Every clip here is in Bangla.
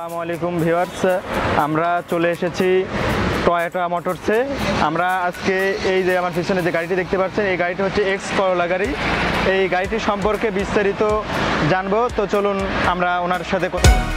আসসালামু আলাইকুম ভিউয়ার্স, আমরা চলে এসেছি টয়োটা মোটরসে। আমরা আজকে এই যে আমার পিছনে যে গাড়িটি দেখতে পাচ্ছেন, এই গাড়িটি হচ্ছে এক্স করোলা গাড়ি। এই গাড়িটি সম্পর্কে বিস্তারিত জানবো, তো চলুন আমরা ওনার সাথে কথা বলি।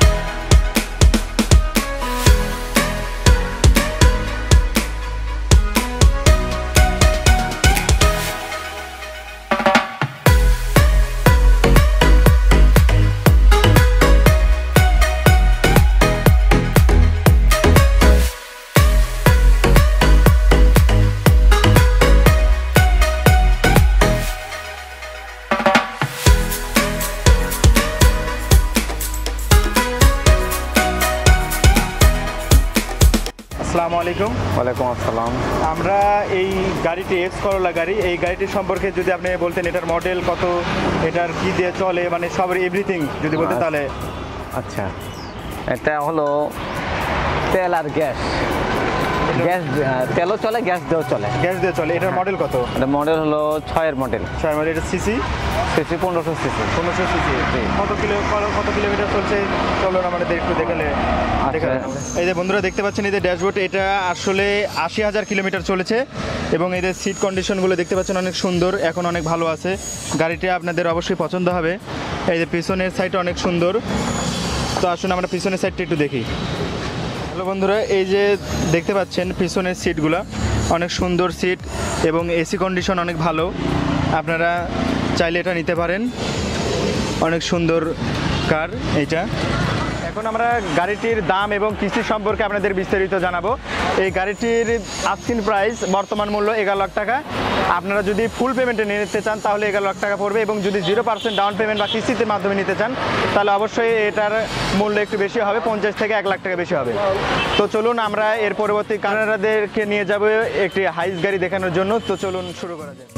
আসসালামু আলাইকুম। ওয়ালাইকুম আসসালাম। আমরা এই গাড়িটি এক্স করোলা গাড়ি, এই গাড়িটির সম্পর্কে যদি আপনি বলতেন, এটার মডেল কত, এটার কি দিয়ে চলে, মানে সব এভরিথিং যদি বলতেন তাহলে। আচ্ছা, এটা হলো তেল আর গ্যাস। গ্যাস তেলও চলে, গ্যাস দিয়েও চলে। গ্যাস দিয়ে চলে। এটার মডেল কত? এটা মডেল হলো 6-এর মডেল। 6 মডেল। এটা সিসি 1500 সিসি। 1500 সিসি। কত কিলোমিটার চলছে চলুন আমাদের একটু দেখালে। এই যে বন্ধুরা দেখতে পাচ্ছেন, এই যে ড্যাশবোর্ড, এটা আসলে 80,000 কিলোমিটার চলেছে এবং এই যে সিট কন্ডিশনগুলো দেখতে পাচ্ছেন অনেক সুন্দর, এখন অনেক ভালো আছে। গাড়িটা আপনাদের অবশ্যই পছন্দ হবে। এই যে পিছনের সাইডটা অনেক সুন্দর। তো আসুন আমরা পিছনের সাইডটা একটু দেখি। হ্যালো বন্ধুরা, এই যে দেখতে পাচ্ছেন পিছনের সিটগুলো অনেক সুন্দর সিট এবং এসি কন্ডিশন অনেক ভালো। আপনারা চাইলে এটা নিতে পারেন, অনেক সুন্দর কার এইটা। এখন আমরা গাড়িটির দাম এবং কিস্তি সম্পর্কে আপনাদের বিস্তারিত জানাবো। এই গাড়িটির আস্কিং প্রাইস বর্তমান মূল্য 11 লাখ টাকা। আপনারা যদি ফুল পেমেন্টে নিতে চান তাহলে 11 লাখ টাকা পড়বে, এবং যদি 0% ডাউন পেমেন্ট বা কিস্তিতে মাধ্যমে নিতে চান তাহলে অবশ্যই এটার মূল্য একটু বেশি হবে, 50 থেকে 1 লাখ টাকা বেশি হবে। তো চলুন আমরা এর পরবর্তী কানাডাদেরকে নিয়ে যাব একটি হাইস গাড়ি দেখানোর জন্য। তো চলুন শুরু করা যায়।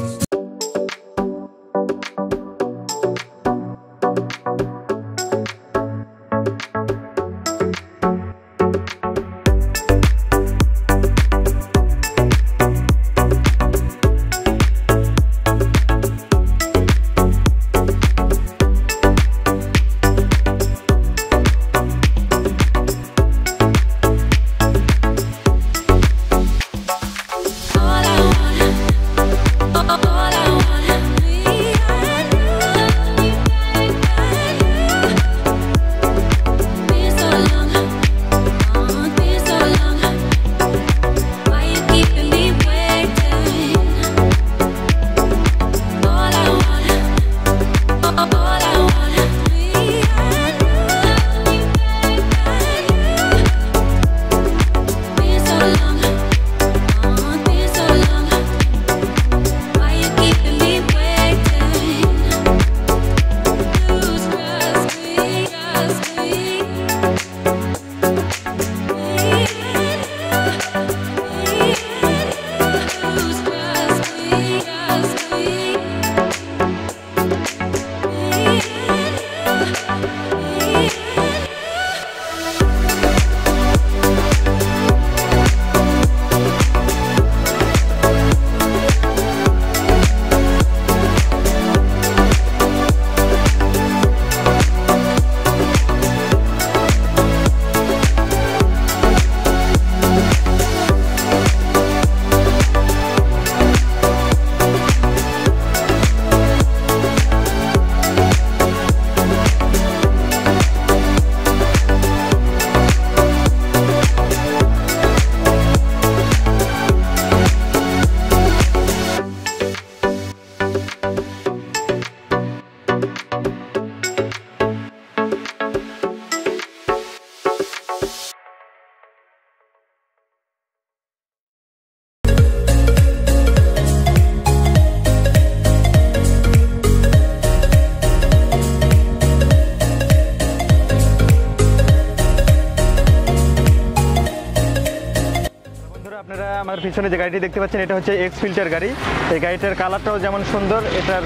আপনারা আমার পিছনে যে গাড়িটি দেখতে পাচ্ছেন, এটা হচ্ছে এক্স ফিল্টার গাড়ি। এই গাড়িটার কালারটাও যেমন সুন্দর, এটার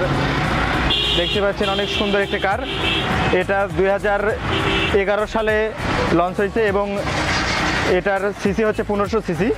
দেখতে পাচ্ছেন অনেক সুন্দর একটি কার। এটা 2011 সালে লঞ্চ হয়েছে এবং এটার সিসি হচ্ছে 1500 সিসি।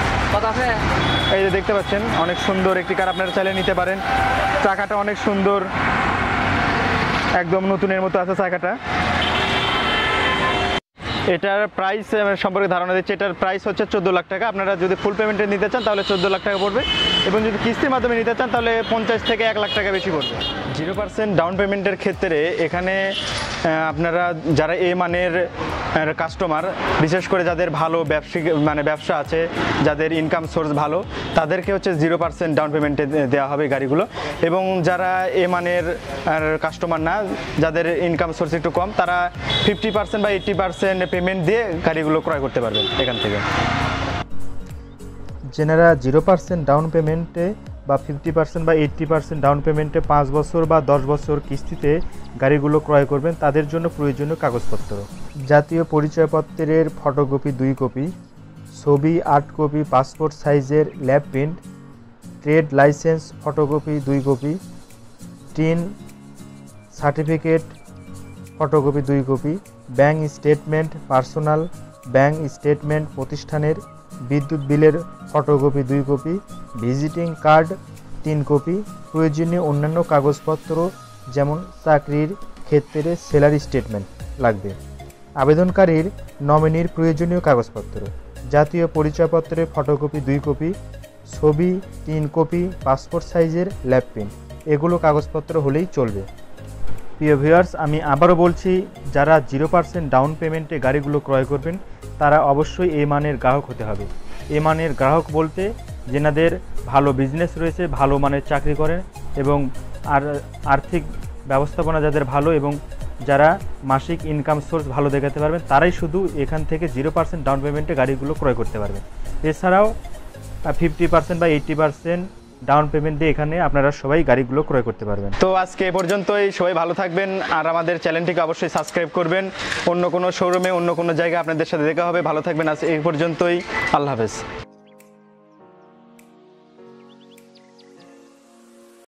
এই যে দেখতে পাচ্ছেন অনেক সুন্দর একটি কার, আপনারা চাইলে নিতে পারেন। চাকাটা অনেক সুন্দর, একদম নতুনের মতো আছে চাকাটা। এটার প্রাইস সম্পর্কে ধারণা দিচ্ছি, এটার প্রাইস হচ্ছে 14 লাখ টাকা। আপনারা যদি ফুল পেমেন্টে নিতে চান তাহলে 14 লাখ টাকা পড়বে, এবং যদি কিস্তির মাধ্যমে নিতে চান তাহলে 50 থেকে 1 লাখ টাকা বেশি পড়বে। 0% ডাউন পেমেন্টের ক্ষেত্রে এখানে আপনারা যারা এ মানের কাস্টমার, বিশেষ করে যাদের ভালো ব্যবসা আছে, যাদের ইনকাম সোর্স ভালো, তাদেরকে হচ্ছে 0% ডাউন পেমেন্টে দেওয়া হবে গাড়িগুলো। এবং যারা এ মানের কাস্টমার না, যাদের ইনকাম সোর্স একটু কম, তারা 50% বা 80% পেমেন্ট দিয়ে গাড়িগুলো ক্রয় করতে পারবেন এখান থেকে। যেনারা 0% ডাউন পেমেন্টে বা 50% বা 80% ডাউন পেমেন্টে 5 বছর বা 10 বছর কিস্তিতে গাড়িগুলো ক্রয় করবেন, তাদের জন্য প্রয়োজনীয় কাগজপত্র: জাতীয় পরিচয়পত্রের ফটোকপি 2 কপি, ছবি 8 কপি পাসপোর্ট সাইজের lab print, trade licence photocopy 2 copy, TIN certificate photocopy 2 copy, bank statement, personal bank statement প্রতিষ্ঠানের, বিদ্যুৎ বিলের photocopy 2 copy, visiting card 3 copy, প্রয়োজনীয় অন্যান্য কাগজপত্র যেমন চাকরির ক্ষেত্রে স্যালারি স্টেটমেন্ট লাগবে। আবেদনকারীর নমিনির প্রয়োজনীয় কাগজপত্র: জাতীয় পরিচয়পত্রের ফটোকপি 2 কপি, ছবি 3 কপি পাসপোর্ট সাইজের ল্যাব প্রিন্ট, এগুলো কাগজপত্র হলেই চলবে। প্রিয় ভিউয়ার্স, আমি আবারও বলছি, যারা 0% ডাউন পেমেন্টে গাড়িগুলো ক্রয় করবেন তারা অবশ্যই এ মানের গ্রাহক হতে হবে। এ মানের গ্রাহক বলতে যেনাদের ভালো বিজনেস রয়েছে, ভালো মানের চাকরি করেন এবং আর্থিক ব্যবস্থাপনা যাদের ভালো এবং যারা মাসিক ইনকাম সোর্স ভালো দেখাতে পারবেন, তারাই শুধু এখান থেকে 0% ডাউন পেমেন্টে গাড়িগুলো ক্রয় করতে পারবেন। এছাড়াও 50% বা 80% ডাউন পেমেন্ট দিয়ে এখানে আপনারা সবাই গাড়িগুলো ক্রয় করতে পারবেন। তো আজকে এ পর্যন্তই, সবাই ভালো থাকবেন আর আমাদের চ্যানেলটিকে অবশ্যই সাবস্ক্রাইব করবেন। অন্য কোনো শোরুমে, অন্য কোনো জায়গায় আপনাদের সাথে দেখা হবে। ভালো থাকবেন। আজ এই পর্যন্তই, আল্লাহ হাফেজ।